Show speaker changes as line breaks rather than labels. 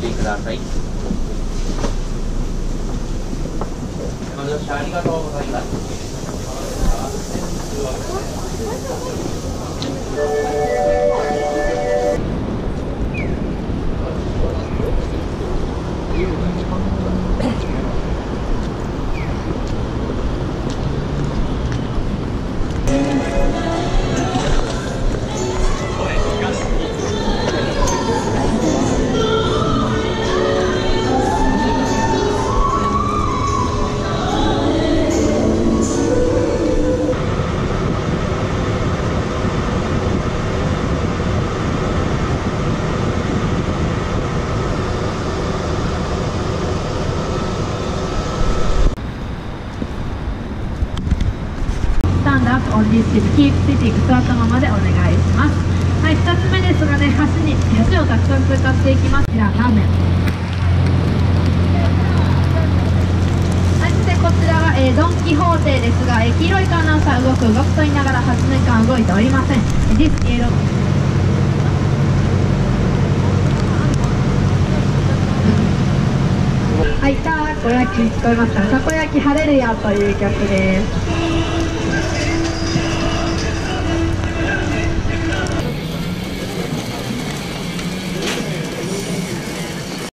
意ください。ご乗車ありがとうございます。
オンディスキープシティング座ったままでお願いします。はい、2つ目ですがね、橋をたくさん通過していきます。じゃあラーメン。はい、そしてこちらは、ドン・キホーテですが、黄色いカーナウンサー動くと言いながら8年間動いておりません。ディスイエローはい、たこ焼き聞こえますか？たこ焼き晴れるよという曲です。